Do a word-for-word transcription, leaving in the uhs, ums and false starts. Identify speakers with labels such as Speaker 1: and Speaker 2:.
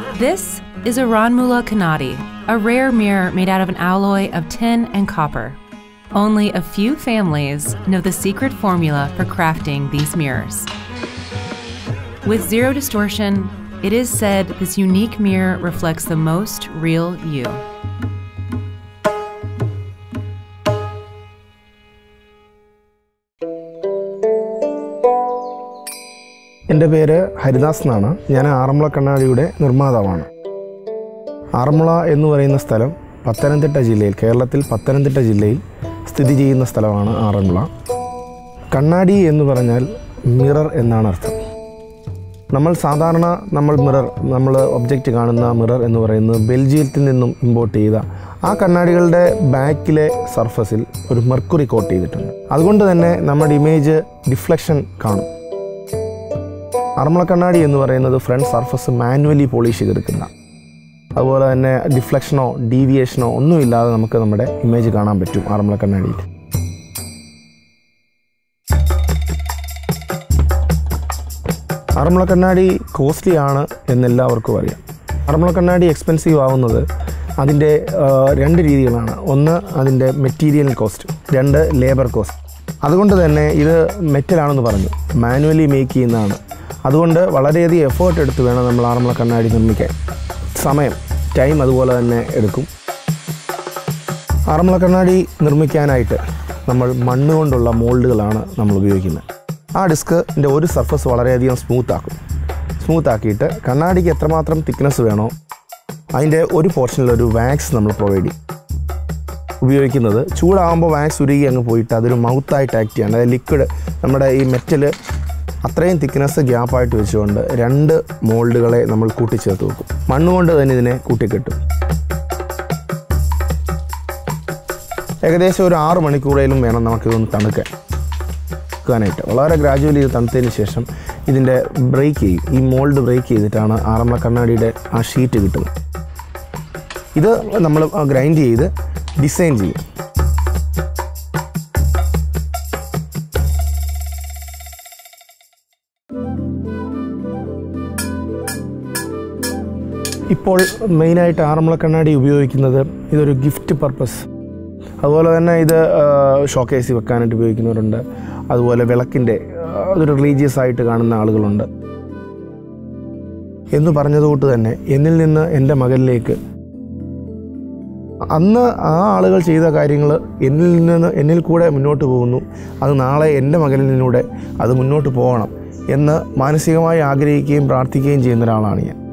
Speaker 1: This is Aranmula Kannadi, a rare mirror made out of an alloy of tin and copper. Only a few families know the secret formula for crafting these mirrors. With zero distortion, it is said this unique mirror reflects the most real you.
Speaker 2: എൻ്റെ പേര് ഹരിദാസ് എന്നാണ്. ഞാൻ ആറന്മുള കണ്ണാടിയുടെ നിർമ്മാതാവാണ്. ആറന്മുള എന്ന് പറയുന്ന സ്ഥലം പത്തനംതിട്ട ജില്ലയിൽ, കേരളത്തിൽ പത്തനംതിട്ട ജില്ലയിൽ സ്ഥിതി ചെയ്യുന്ന സ്ഥലമാണ് ആറന്മുള. കണ്ണാടി എന്ന് പറഞ്ഞാൽ മിറർ എന്നാണ് അർത്ഥം. നമ്മൾ സാധാരണ നമ്മൾ മിറർ നമ്മൾ ഒബ്ജക്റ്റ് കാണുന്ന മിറർ എന്ന് പറയുന്നത് ബെൽജിയത്തിൽ നിന്നും ഇമ്പോർട്ട് ചെയ്ത ആ കണ്ണാടികളുടെ ബാക്കിലെ സർഫസിൽ ഒരു മെർക്കുറി കോട്ട് ചെയ്തിട്ടുണ്ട്. അതുകൊണ്ട് തന്നെ നമ്മുടെ ഇമേജ് ഡിഫ്ലക്ഷൻ കാണും. ആറന്മുള കണ്ണാടി എന്ന് പറയുന്നത് ഫ്രണ്ട് സർഫസ് മാനുവലി പോളിഷ് ചെയ്തെടുക്കുന്ന, അതുപോലെ തന്നെ ഡിഫ്ലക്ഷനോ ഡീവിയേഷനോ ഒന്നുമില്ലാതെ നമുക്ക് നമ്മുടെ ഇമേജ് കാണാൻ പറ്റും ആറന്മുള കണ്ണാടിയിൽ. ആറന്മുള കണ്ണാടി കോസ്റ്റ്ലി ആണ് എന്നെല്ലാവർക്കും അറിയാം. ആറന്മുള കണ്ണാടി എക്സ്പെൻസീവ് ആവുന്നത് അതിൻ്റെ രണ്ട് രീതികളാണ്. ഒന്ന് അതിൻ്റെ മെറ്റീരിയൽ കോസ്റ്റ്, രണ്ട് ലേബർ കോസ്റ്റ്. അതുകൊണ്ട് തന്നെ ഇത് മെറ്റലാണെന്ന് പറഞ്ഞു, മാനുവലി മേക്ക് ചെയ്യുന്നതാണ്. അതുകൊണ്ട് വളരെയധികം എഫേർട്ട് എടുത്ത് വേണം നമ്മൾ ആറന്മുള കണ്ണാടി നിർമ്മിക്കാൻ. സമയം, ടൈം അതുപോലെ തന്നെ എടുക്കും. ആറന്മുള കണ്ണാടി നിർമ്മിക്കാനായിട്ട് നമ്മൾ മണ്ണ് കൊണ്ടുള്ള മോൾഡുകളാണ് നമ്മൾ ഉപയോഗിക്കുന്നത്. ആ ഡിസ്കിൻ്റെ ഒരു സർഫസ് വളരെയധികം സ്മൂത്താക്കും. സ്മൂത്താക്കിയിട്ട് കണ്ണാടിക്ക് എത്രമാത്രം തിക്നെസ് വേണോ അതിൻ്റെ ഒരു പോർഷനിലൊരു വാക്സ് നമ്മൾ പ്രൊവൈഡ് ചെയ്യും. ഉപയോഗിക്കുന്നത് ചൂടാകുമ്പോൾ വാക്സ് ഉരുകി അങ്ങ് പോയിട്ട് അതൊരു മൗത്തായിട്ട് ആക്ട് ചെയ്യാണ്. അതായത് ലിക്വിഡ് നമ്മുടെ ഈ മെറ്റൽ അത്രയും തിക്നെസ് ഗ്യാപ്പായിട്ട് വെച്ചുകൊണ്ട് രണ്ട് മോൾഡുകളെ നമ്മൾ കൂട്ടിച്ചേർത്ത് വെക്കും. മണ്ണുകൊണ്ട് തന്നെ ഇതിനെ കൂട്ടിക്കെട്ടും. ഏകദേശം ഒരു ആറ് മണിക്കൂറേലും വേണം നമുക്കിതൊന്ന് തണുക്കാൻ ായിട്ട്. വളരെ ഗ്രാജുവലി ഇത് തണുത്തതിന് ശേഷം ഇതിൻ്റെ ബ്രേക്ക് ചെയ്യും. ഈ മോൾഡ് ബ്രേക്ക് ചെയ്തിട്ടാണ് ആറന്മുള കണ്ണാടിയുടെ ആ ഷീറ്റ് കിട്ടുന്നത്. ഇത് നമ്മൾ ഗ്രൈൻഡ് ചെയ്ത് ഡിസൈൻ ചെയ്യും. ഇപ്പോൾ മെയിനായിട്ട് ആറന്മുള കണ്ണാടി ഉപയോഗിക്കുന്നത് ഇതൊരു ഗിഫ്റ്റ് പർപ്പസ്, അതുപോലെ തന്നെ ഇത് ഷോക്കേസിൽ വെക്കാനായിട്ട് ഉപയോഗിക്കുന്നവരുണ്ട്. അതുപോലെ വിളക്കിൻ്റെ അതൊരു റിലീജിയസ് ആയിട്ട് കാണുന്ന ആളുകളുണ്ട്. എന്ന് പറഞ്ഞതുകൊണ്ട് തന്നെ എന്നിൽ നിന്ന് എൻ്റെ മകനിലേക്ക് അന്ന് ആ ആളുകൾ ചെയ്ത കാര്യങ്ങൾ എന്നിൽ നിന്ന് എന്നിൽ കൂടെ മുന്നോട്ട് പോകുന്നു. അത് നാളെ എൻ്റെ മകനിലൂടെ അത് മുന്നോട്ട് പോകണം എന്ന് മാനസികമായി ആഗ്രഹിക്കുകയും പ്രാർത്ഥിക്കുകയും ചെയ്യുന്ന ഒരാളാണ് ഞാൻ.